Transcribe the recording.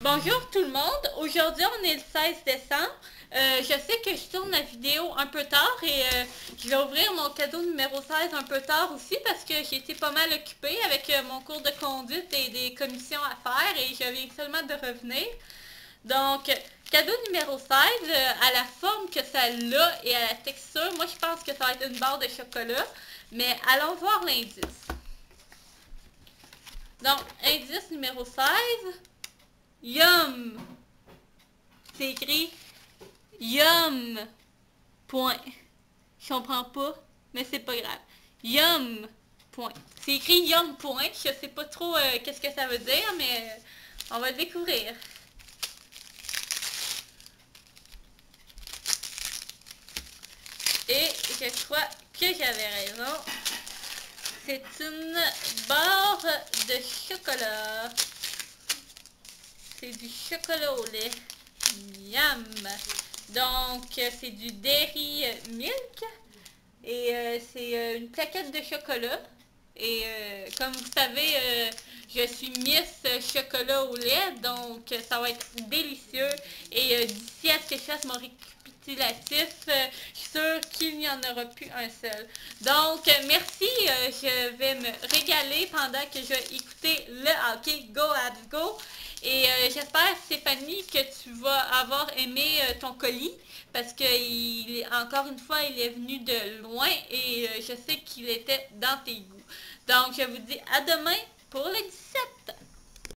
Bonjour tout le monde, aujourd'hui on est le 16 décembre. Je sais que je tourne la vidéo un peu tard et je vais ouvrir mon cadeau numéro 16 un peu tard aussi parce que j'ai été pas mal occupée avec mon cours de conduite et des commissions à faire et je viens seulement de revenir. Donc, cadeau numéro 16, à la forme que ça a et à la texture, moi je pense que ça va être une barre de chocolat, mais allons voir l'indice. Donc, indice numéro 16. Yum! C'est écrit Yum! Point. Je comprends pas, mais c'est pas grave. Yum! Point. C'est écrit Yum! Point. Je sais pas trop qu'est-ce que ça veut dire, mais on va le découvrir. Et je crois que j'avais raison. C'est une barre de chocolat. C'est du chocolat au lait. Miam! Donc, c'est du Dairy Milk. Et c'est une plaquette de chocolat. Et comme vous savez, je suis Miss Chocolat au lait. Donc, ça va être délicieux. Et d'ici à ce que je fasse mon récapitulatif, je suis sûre qu'il n'y en aura plus un seul. Donc, merci. Je vais me régaler pendant que je vais écouter le hockey Go Habs Go. Et j'espère, Stéphanie, que tu vas avoir aimé ton colis parce que encore une fois, il est venu de loin et je sais qu'il était dans tes goûts. Donc, je vous dis à demain pour le 17.